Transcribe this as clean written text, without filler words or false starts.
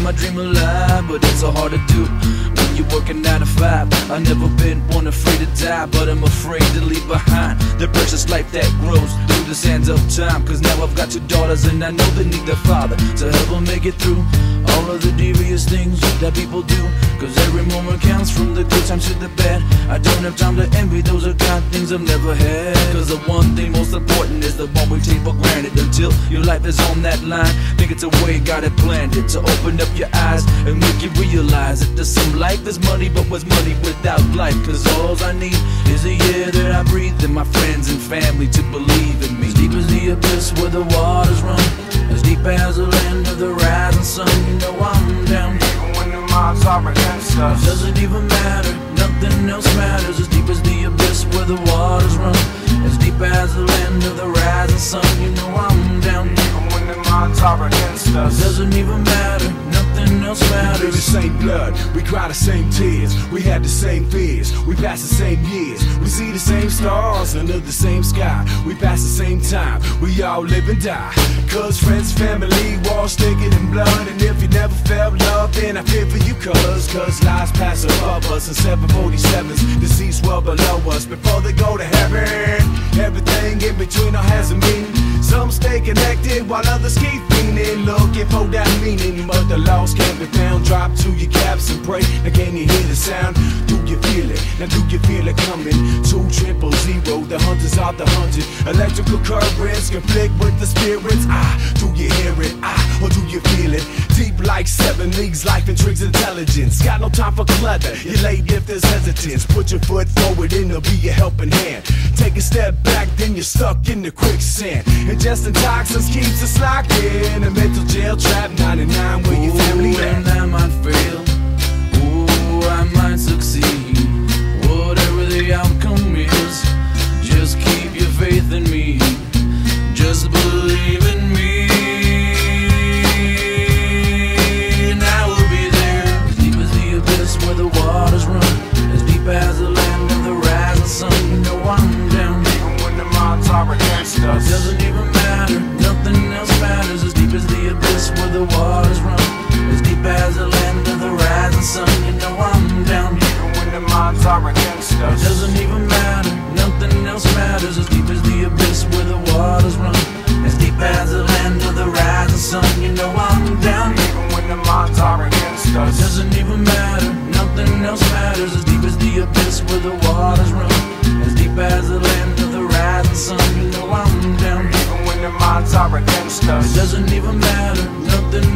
keeping my dream alive, but it's so hard to do when you're working 9 to 5. I've never been one afraid to die, but I'm afraid to leave behind the precious life that grows through the sands of time. Cause now I've got 2 daughters and I know they need their father to help them make it through all of the devious things that people do. Cause every moment counts, from the good times to the bad. I don't have time to envy, those are kind things I've never had. Cause the one thing most important is the one we take for granted. Until your life is on that line, think it's a way God had planned it, to open up your eyes and make you realize that there's some life is money, but what's money without life? Cause all I need is the air that I breathe and my friends and family to believe in me. As deep as the abyss where the waters run, as deep as the land of the rising sun, you know I'm down. Even when the minds are against us, doesn't even matter, nothing else matters. As deep as the abyss where the waters run, as deep as the land of the rising sun, you know I'm down. even when the minds are against us, Doesn't even matter, nothing else We bleed matters. the same blood, we cry the same tears. We had the same fears, we passed the same years. We see the same stars under the same sky. We pass the same time, we all live and die. Cause friends, family, walls thicker than blood. And if you never felt love, then I fear for you cause lives pass above us in 747s, deceased well below us before they go to heaven. Everything in between all has a meaning. Some stay connected while others keep fiending, looking for that meaning, but the lost can't be found. Drop to your caps and pray. Now can you hear the sound? Do you feel it? Now do you feel it coming? 200, the hunters are the hunted. Electrical currents conflict with the spirits. Do you hear it? Or do you feel it? Deep like 7 leagues, life intrigues intelligence. Got no time for clutter, you're late if there's hesitance. Put your foot forward and it'll be a helping hand. Take a step back, then you're stuck in the quicksand. Ingesting toxins keeps us locked in a mental jail trap. 99 where your family And at. I might fail, ooh, I might succeed. Whatever the outcome is, just keep your faith in me. Just believe in me, and I will be there. As deep as the abyss where the waters run, as deep as the land of the rising sun, you know I'm down. even when the minds are against us, Doesn't even matter, nothing else matters. As deep as the abyss where the waters run, as deep as the land of the rising sun, you know I'm down. even when the minds are against us, Doesn't even matter, nothing else matters. As deep as the abyss where the waters run, as deep as the land of the rising sun, you know I'm down. even when the minds are against us, Doesn't even matter, nothing else matters. As deep as the abyss where the waters run, as deep as the land of the rising sun, you know I'm down. even when the minds are against us, Doesn't even matter, nothing